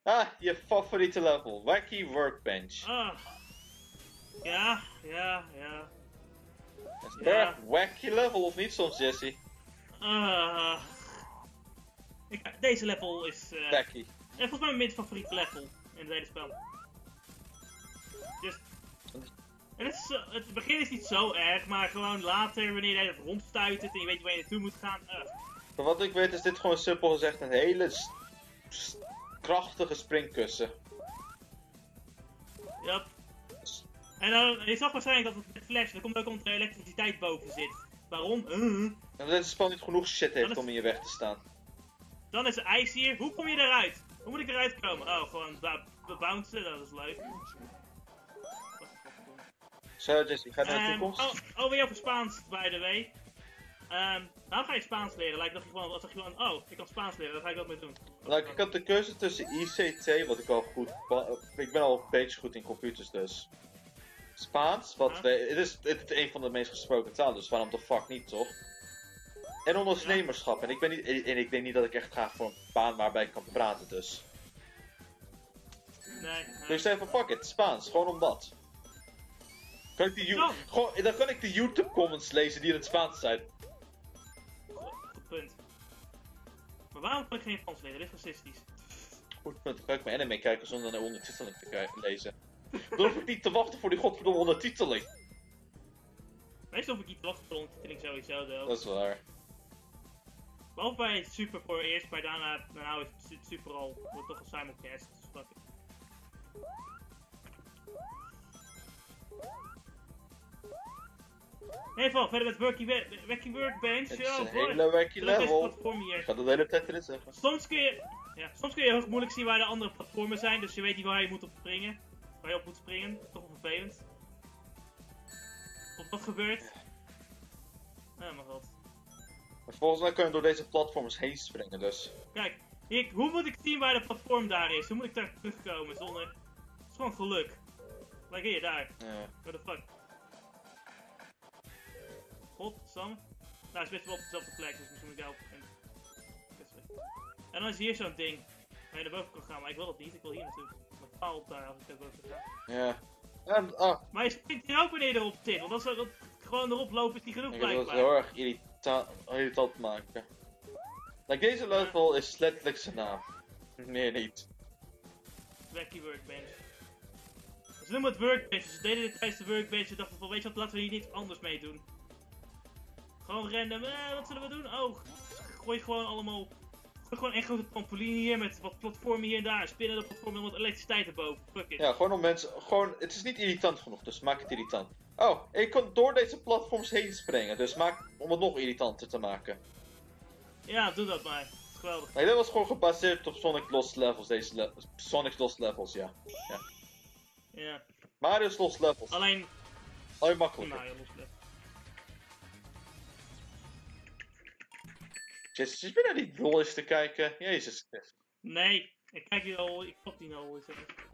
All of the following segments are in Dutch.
Ah, je favoriete level. Wacky Workbench. Ah. Ja. Dat is een erg wacky level, of niet soms, Jesse? Deze level is... Wacky. volgens mij mijn favoriete level in het hele spel. Dus... Het begin is niet zo erg, maar gewoon later, wanneer je het rondstuitert en je weet waar je naartoe moet gaan. Van wat ik weet is dit gewoon simpel gezegd een hele krachtige springkussen. Yep. En dan, je zag waarschijnlijk dat het met flash, dat komt ook omdat er elektriciteit boven zit. Waarom? En dat dit spel niet genoeg shit heeft om in je weg te staan. Dan is er ijs hier. Hoe kom je eruit? Hoe moet ik eruit komen? Oh, gewoon bouncen, dat is leuk. Zo, Jesse, ga naar de toekomst. Weer over Spaans, by the way. Nou ga je Spaans leren. Lijkt dat je gewoon, als je gewoon, oh, ik kan Spaans leren, daar ga ik wat mee doen. Nou, ik had de keuze tussen ICT, wat ik al goed... Ik ben al een beetje goed in computers, dus... Spaans, wat het is een van de meest gesproken talen, dus waarom de fuck niet, toch? En ondernemerschap, en ik denk niet dat ik echt ga voor een baan waarbij ik kan praten, dus... Nee. Dus ik zei van fuck it, Spaans, gewoon omdat. Dan kan ik de YouTube comments lezen die in het Spaans zijn. Goed punt. Maar waarom kan ik geen Frans leren? Dit is racistisch. Goed punt, dan kan ik mijn anime kijken zonder naar ondertiteling te lezen. Dan hoef ik niet te wachten voor die godverdomme ondertiteling. Meestal hoef ik niet te wachten voor de ondertiteling sowieso, though. Dat is waar. Behalve bij Super voor eerst, maar daarna is het Super al, wordt toch een simulcast, dus fuck it. Nee, verder met Wacky Workbench. Het is een hele wacky level. Ik ga de hele tijd erin zeggen. Soms kun je heel moeilijk zien waar de andere platformen zijn, dus je weet niet waar je moet op springen. Waar je op moet springen, toch wel vervelend. Of wat gebeurt. Oh mijn god. Maar volgens mij kun je door deze platforms heen springen, dus. Kijk, hoe moet ik zien waar de platform daar is? Hoe moet ik daar terugkomen zonder... Het is gewoon geluk. Like hier, daar. Ja. What the fuck. God, Sam. Nou, ze is wel op dezelfde plek, dus misschien moet ik daar op beginnen. En dan is hier zo'n ding waar je naar boven kan gaan, maar ik wil dat niet. Ik wil hier naartoe. Met paal op daar als ik naar boven ga. Ja. Maar je springt hier ook wanneer je erop zit, want als dat gewoon erop lopen is niet genoeg blijkbaar. Ik wil het heel erg irritant maken. Like, deze level is letterlijk zijn naam. Meer niet. Wacky Workbench. Ze noemen het Workbench, ze deden dit tijdens de Workbench en dachten van, weet je wat, laten we hier niets anders mee doen. Gewoon random, wat zullen we doen? Oh, gooi gewoon allemaal... Gooi gewoon een grote trampoline hier met wat platformen hier en daar. Spinnen de platformen en wat elektriciteit erboven. Fuck it. Ja, gewoon om mensen... het is niet irritant genoeg, dus maak het irritant. Oh, ik kan door deze platforms heen springen, dus om het nog irritanter te maken. Ja, doe dat maar. Dat is geweldig. Nee, dit was gewoon gebaseerd op Sonic Lost Levels, Sonic Lost Levels, ja. Ja. Mario's Lost Levels. Alleen makkelijker. Mario Lost Levels. Jezus, je bent naar die rolls te kijken. Jezus Christus. Nee, ik kijk hier al, ik pop die al.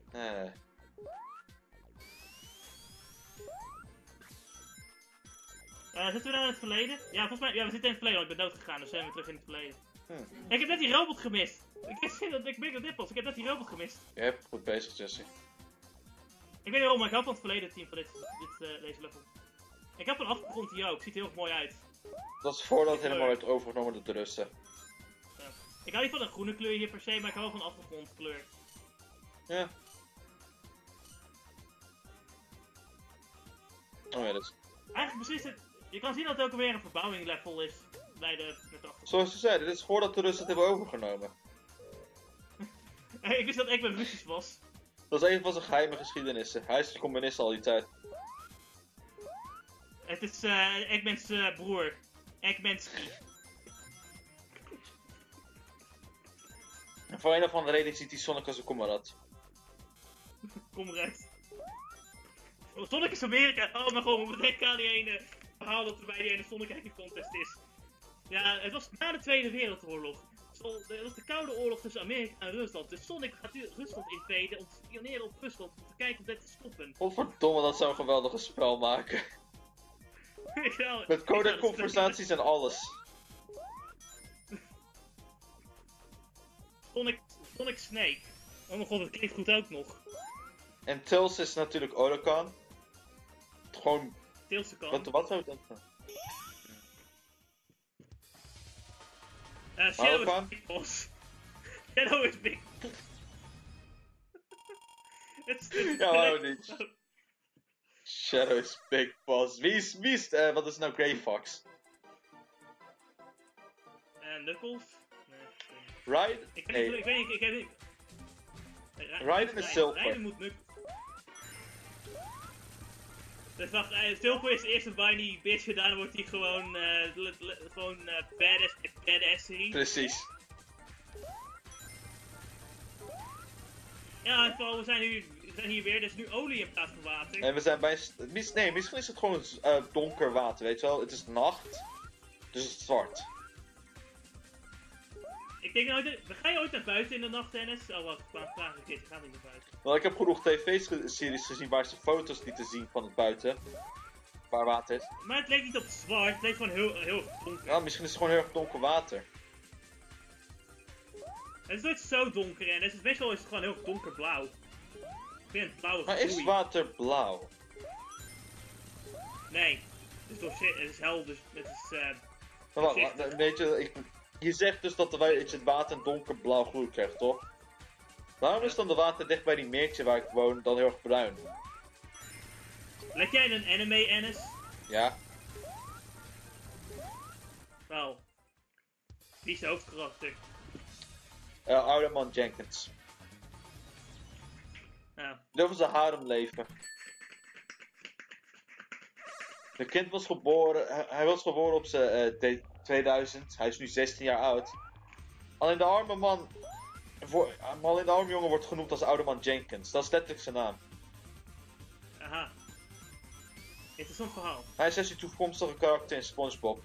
Zitten we nou in het verleden? Ja, volgens mij, we zitten in het verleden, want ik ben dood gegaan, dus zijn we terug in het verleden. Ik heb net die robot gemist. Ik ben op dit pas, ik heb net die robot gemist. Je hebt goed bezig, Jesse. Ik weet niet waarom, maar ik hou van het verleden team van deze level. Ik heb een achtergrond hier ook, ziet er heel mooi uit. Dat is voordat het helemaal werd overgenomen door de Russen. Ja. Ik hou niet van een groene kleur hier per se, maar ik hou wel van achtergrondkleur. Ja. Oh ja, dat is... Eigenlijk precies, je kan zien dat het ook weer een verbouwing level is bij de achtergrond. Zoals je zei, dit is voordat de Russen het hebben overgenomen. Ik wist dat Eggman Russisch was. Dat is een van zijn geheime geschiedenissen. Hij is de communist al die tijd. Het is Eggmans broer. Eggmanski. En voor een of andere reden ziet hij Sonic als een comrade. Comrade. Oh, Sonic is Amerika. Oh mijn god, we denken aan die ene verhaal dat er bij die ene Sonic Hacking Contest is. Ja, het was na de Tweede Wereldoorlog. Dat was de Koude Oorlog tussen Amerika en Rusland. Dus Sonic gaat Rusland invaden om te spioneren op Rusland. Om te kijken of dit te stoppen. Godverdomme, dat zou een geweldige spel maken. Met code conversaties en alles. Sonic Snake. Oh mijn god, het klinkt goed ook nog. En Tails is natuurlijk Orokan. Gewoon... Teelse kan. Wat zou dat zijn? Shadow Orokan? is Big Boss. Shadow is Big Boss. Ja, waarom niet? Shadow is Big Boss. Wie is wat is nou Grey Fox? Knuckles? Nee. Raiden? Ik weet niet. Raiden is Silver. Raiden moet Knuckles. Dus wacht, Silver is eerst een whiny bitch, daarna wordt hij gewoon, badass serie. Precies. Ja, en vooral, we zijn hier weer, er is nu olie in plaats van water. En we zijn bij... Nee, misschien is het gewoon donker water, weet je wel. Het is nacht, dus het is zwart. Ik denk nou, ga je ooit naar buiten in de nacht, Dennis? Oh wacht, vraag ik dit, ik ga niet naar buiten. Want ik heb genoeg tv-series gezien waar ze foto's lieten zien van het buiten. Waar water is. Maar het leek niet op zwart, het leek gewoon heel donker. Ja, misschien is het gewoon heel erg donker water. Het is nooit zo donker en meestal is het gewoon heel donkerblauw. Ik vind het blauwe Maar is gloei. water blauw? Nee, het is helder, het is Maar wacht, weet je, je zegt dus dat het water een donkerblauw gloei krijgt, toch? Waarom is dan de water dicht bij die meertje waar ik woon dan heel erg bruin? Lijkt jij in een anime, Ennis? Ja. Wel. Wie is de hoofdkarakter? Oude man Jenkins. Ja. Dit was een haremleven. De kind was geboren, hij was geboren op zijn 2000, hij is nu 16 jaar oud. Alleen de arme man, alleen de arme jongen wordt genoemd als oude man Jenkins, dat is letterlijk zijn naam. Aha. Interessant verhaal. Hij is dus een toekomstige karakter in SpongeBob.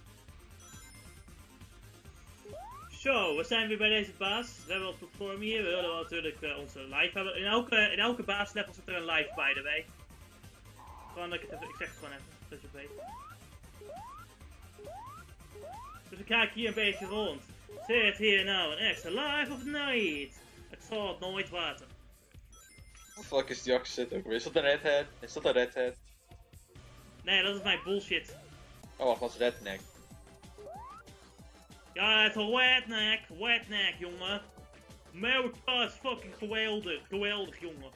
Zo, we zijn weer bij deze baas. We hebben wat platform hier. We willen natuurlijk onze live hebben. In elke baaslevel zit er een live by the way. Gewoon dat ik zeg het gewoon even, dat je het weet. Dus ik kijk hier een beetje rond. Zit hier nou een extra live of niet? Het valt nooit water. What the fuck is die accent ook weer? Is dat een redhead? Is dat een redhead? Nee, dat is mijn bullshit. Oh wacht, dat is redneck. Ja, het is een wetneck jongen. Amerika is fucking geweldig jongen.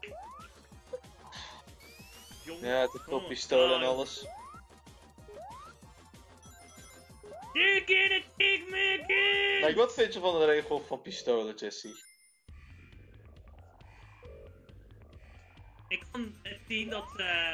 Ja, het heeft op pistolen en alles. Dig in it, dig me in! Like, wat vind je van de regel van pistolen, Jesse? Ik kan zien dat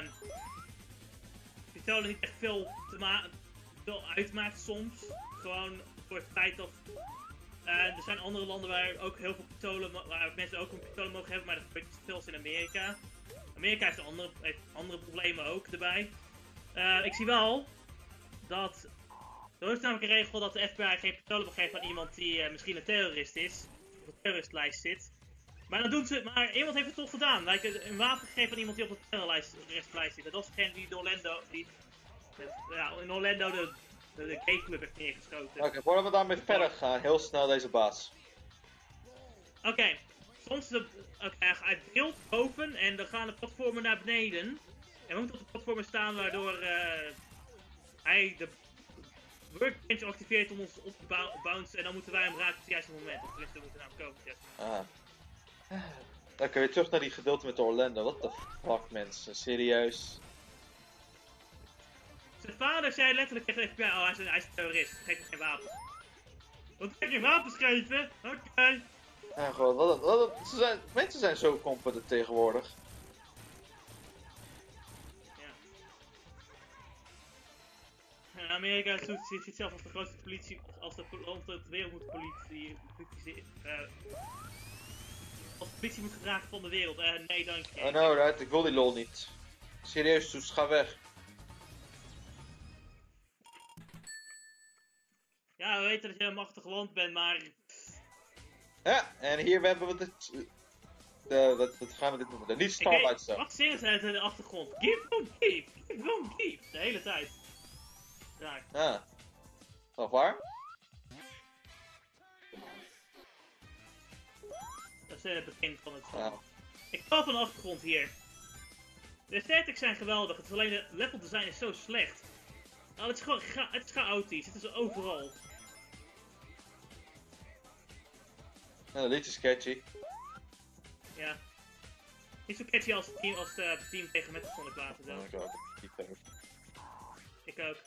pistolen niet echt veel uitmaakt soms. Gewoon voor het feit dat er zijn andere landen waar ook heel veel pistolen, waar mensen ook een pistolen mogen hebben, maar dat gebeurt niet veel in Amerika. Amerika heeft andere problemen ook erbij. Ik zie wel dat er is namelijk een regel dat de FBI geen pistolen mag geven aan iemand die misschien een terrorist is, of op de terroristlijst zit. Maar dan doen ze, maar iemand heeft het toch gedaan. Like, een wapen gegeven aan iemand die op de terroristlijst zit. Dat was degene die in Orlando, de gayclub heeft neergeschoten. Oké, voordat we daarmee verder gaan, heel snel deze baas. Oké, hij trilt boven en dan gaan de platformen naar beneden. En we moeten op de platformen staan waardoor hij de workbench activeert om ons op te bouncen. En dan moeten wij hem raken op het juiste moment. Of tenminste, we moeten naar hem komen. Oké, weer terug naar die gedeelte met Orlando. What the fuck, mensen? Serieus? Zijn vader zei letterlijk tegen de FBI, oh hij is een terrorist, geef hem geen wapens. Wat heb je wapens geven? Oké. Ja, gewoon, mensen zijn zo competent tegenwoordig. Ja. En Amerika ziet zichzelf als de grootste politie, als de wereld moet als de politie moet gedragen van de wereld. Nee, dank je. Oh no, right, ik wil die lol niet. Serieus, Soes, ga weg. Ja, we weten dat je een machtig land bent, maar... Ja, en hier hebben we het... wat gaan we dit noemen? De niet Starlight Zone. Wacht, zingen ze uit de achtergrond. Give from give, give from give. De hele tijd. Ja. Ah. Nog waar? Dat zijn het begin van het spel. Ja. Ik val van de achtergrond hier. De aesthetics zijn geweldig, het is alleen de level design is zo slecht. Nou, het is gewoon het is chaotisch, het is overal. Ja, dat lied is catchy. Ja. Niet zo catchy als het team tegen met de Sonic laten zelf. Ik ook. Ik ook.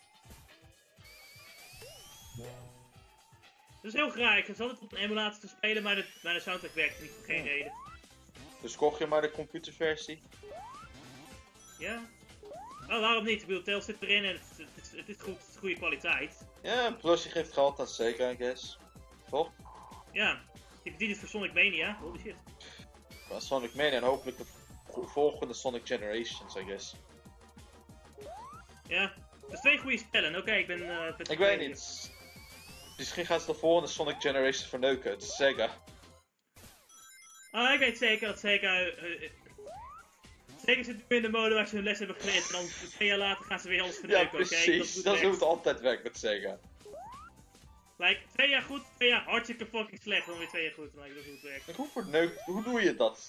Het is heel raar, ik zat het op een emulator te spelen, maar de soundtrack werkte niet voor geen reden. Dus kocht je maar de computerversie? Ja. Oh, waarom niet? Ik bedoel, Tails zit erin en het is goed, het is goede kwaliteit. Ja, plus je geeft geld aan Sega, I guess. Toch? Ja. Je verdient het voor Sonic Mania, holy shit. Van Sonic Mania en hopelijk de volgende Sonic Generations, I guess. Ja. Het is 2 goede spellen, oké, ik ben... Ik weet niet. Misschien gaan ze de volgende Sonic Generations verneuken, het is Sega. Oh, ik weet zeker dat Sega... Zeker zit nu in de mode waar ze hun les hebben geleerd en dan 2 jaar later gaan ze weer alles Ja, verneuken, oké? precies. Dat is hoe het altijd werkt met Sega. Like, 2 jaar goed, 2 jaar hartstikke fucking slecht, dan weer 2 jaar goed. Like, dat is hoe het werkt. Hoe doe je dat?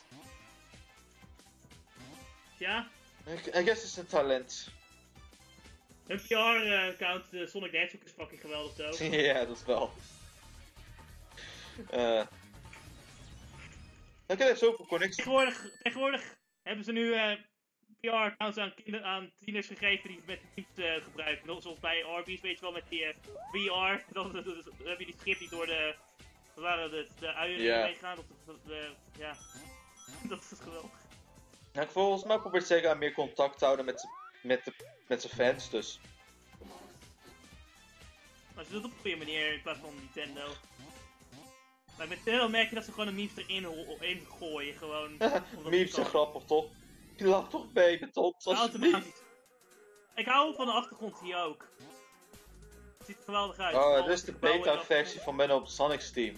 Ja, I guess het is een talent. hun PR-account, Sonic the Hedgehog, is fucking geweldig toch? Ja, dat wel. Dan kan je zoveel connecties. Tegenwoordig hebben ze nu PR-accounts aan tieners gegeven die met niet gebruiken. Zoals bij Arby's, weet je wel, met die VR. Dan heb je die schip die door de... Wat waren de uien meegaan? Ja, dat is geweldig. Nou, volgens mij probeert Sega meer contact te houden met zijn fans, dus. Maar ze doen het op een goede manier in plaats van Nintendo. Maar met Nintendo merk je dat ze gewoon een memes erin gooien, gewoon. Memes zijn grappig, toch? Je lacht toch baby, tot automatisch. Ik hou van de achtergrond hier ook. Het ziet er geweldig uit. Oh, dit is de beta-versie van Ben op Sonic's team.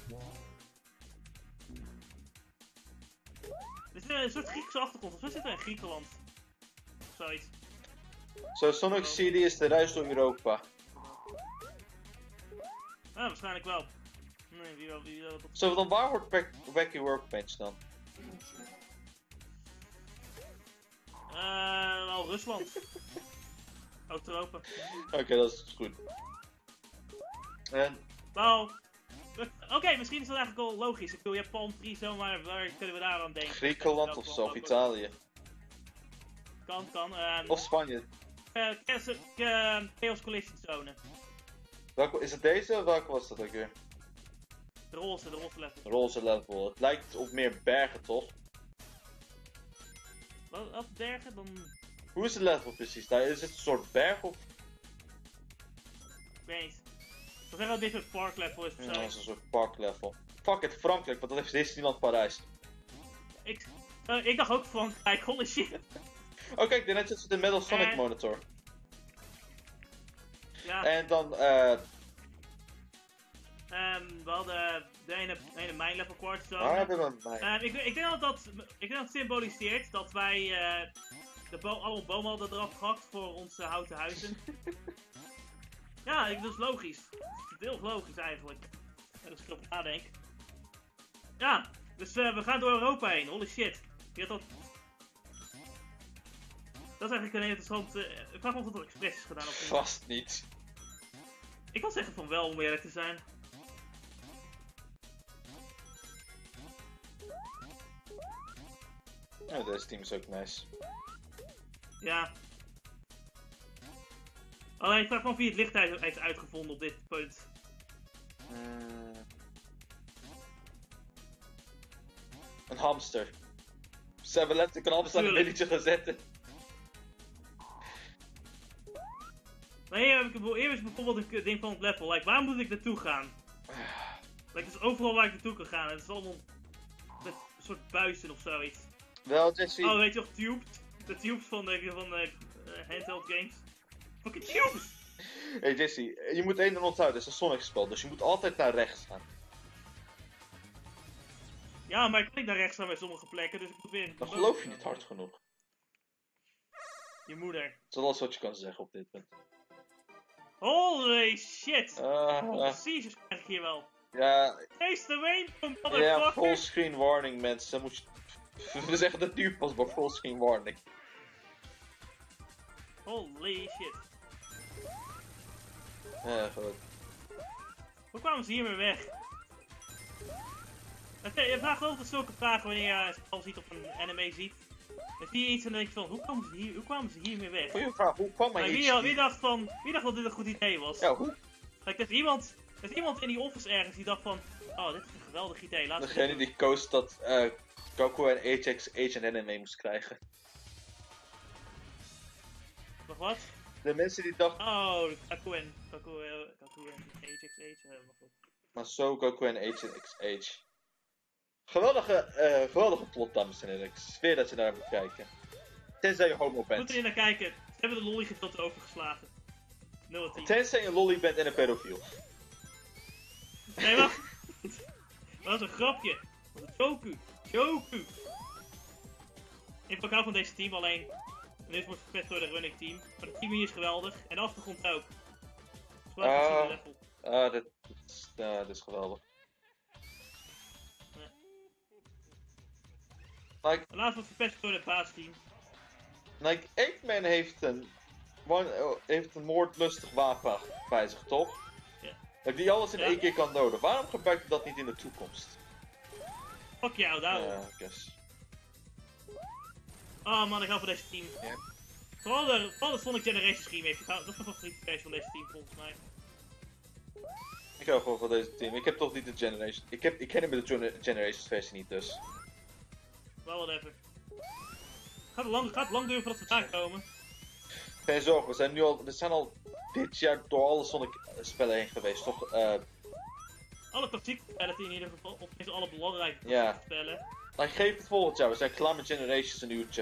Dit is een soort Griekse achtergrond, of zo zit er in Griekenland. Of zoiets. Zo, Sonic CD is de reis door Europa. Ja, waarschijnlijk wel. Nee, wie wil dat op... Zo, dan waar wordt Wacky Workbench dan? Wel Rusland. Oost-Europa. Oké, dat is goed. En... Nou... Oké, misschien is dat eigenlijk al logisch. Ik bedoel, je hebt Palm 3 zo, maar waar kunnen we daar aan denken? Griekenland of zo, of Italië. Kan. Of Spanje. Chaos Collision Zone. Welke, is het deze of welke was dat ook weer? De roze level. Roze level. Het lijkt op meer bergen, toch? Wat bergen? Dan... Hoe is het level precies? Daar is het een soort berg of? Ik weet niet. Ik wil zeggen dat dit een park level is of zo. Ja, dat is een soort park level. Fuck it, Frankrijk, want dat heeft Disneyland Parijs. Ik dacht ook Frankrijk, holy shit. Oh kijk, net zit de Metal Sonic Monitor. Ja. En dan, we hadden de ene mine level quartz zone. waar hebben we een mijn? Ik denk dat het symboliseert dat wij alle bomen hadden eraf gehakt voor onze houten huizen. Ja, dat is logisch. Het is heel logisch eigenlijk. Als ik erop nadenk. Ja, dus we gaan door Europa heen, holy shit. Dat is eigenlijk een interessant... ik vraag me af of dat expres is gedaan of niet. Vast niet. Ik kan zeggen van wel, om eerlijk te zijn. Ja, deze team is ook nice. Ja. Alleen ik vraag me af wie het licht heeft uitgevonden op dit punt. Een hamster. Ze hebben letterlijk een hamster aan een billetje gezet. Maar hier is bijvoorbeeld een ding van het level. Like, waar moet ik naartoe gaan? Like, het is overal waar ik naartoe kan gaan. Het is allemaal met een soort buizen of zoiets. Wel, Jesse. Oh, weet je nog, tubes? De tubes van de handheld games. Fucking tubes! Hey Jesse, je moet één ding onthouden, het is een Sonic spel, dus je moet altijd naar rechts gaan. Ja, maar ik kan niet naar rechts gaan bij sommige plekken, dus ik moet weer... Dan geloof je niet hard genoeg. Je moeder. Dat is alles wat je kan zeggen op dit punt. Holy shit! Seizures krijg ik hier wel. Ja, Face the rainbow, ja, motherfucker! fullscreen warning mensen. We zeggen het nu pas, maar fullscreen warning. Holy shit. Ja, goed. Hoe kwamen ze hiermee weg? Je vraagt altijd zulke vragen wanneer je een spel ziet of een anime ziet. Dan zie je iets en dan denk je van, hoe kwamen ze hiermee weg? Goeie vraag, hoe kwam hij Wie dacht dat dit een goed idee was? Ja, hoe? Kijk, er is iemand in die office ergens die dacht van, oh, dit is een geweldig idee, laten we Degene dit doen. die koos dat Goku en HXH een anime moest krijgen. Nog wat? De mensen die dachten, Oh, Kaku en HXH, maar goed. maar zo Goku en HXH. Geweldige plot, dames en heren. Ik zweer dat je daar moet kijken. Tenzij je homo Moet bent. er hier naar kijken. Ze hebben de lolly gedeelte overgeslagen. 0 10. Tenzij je een lolly bent en een pedofiel. Nee, wacht. Dat was een grapje. Goku. Ik hou van deze team alleen. En dit wordt verpest door de running team. Maar het team hier is geweldig. En de achtergrond ook. Geweldig level. Dit is geweldig. Ja. Like, Helaas wordt verpest door het baasteam. like Eggman heeft een moordlustig wapen bij zich, toch? Ja. Like, die alles in Ja. één keer kan doden. Waarom gebruikt hij dat niet in de toekomst? Fuck jou, daarom. Ja, I guess. Oh man, ik hou van deze team. Ja. Vooral de Sonic Generations remake. Dat is mijn favoriete versie van deze team volgens mij. Ik hou gewoon van deze team. Ik heb toch niet de Generation. Ik ken hem met de Generations versie niet, dus. Wel whatever. Gaat lang duren voordat we daar komen. Geen zorgen, we zijn al dit jaar door alle Sonic spellen heen geweest, toch? Alle klassieke spellen in ieder geval, of tenminste alle belangrijke Ja. klassieke spellen. Dan geef het volgend jaar, we zijn klaar met Generations een uurtje.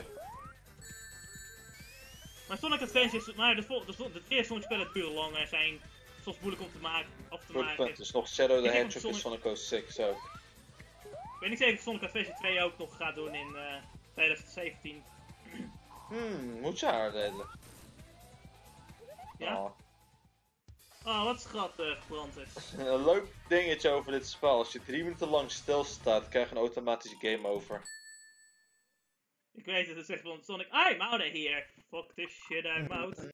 Maar Sonic Adventures, maar de eerste Sonic spellen duren lang en zijn soms moeilijk om te maken. Goed punt, dus nog Shadow the Ik heb Hedgehog en Sonic 06 ook. Ik weet niet zeker of Sonic Adventure 2 ook nog gaat doen in 2017. Moet je haar redden. Ja? Oh. Oh, wat schattig, Brandis. Een leuk dingetje over dit spel, als je 3 minuten lang stilstaat, krijg je een automatische game over. Ik weet het, het zegt van Sonic, I'm out of here. Fuck this shit, I'm out.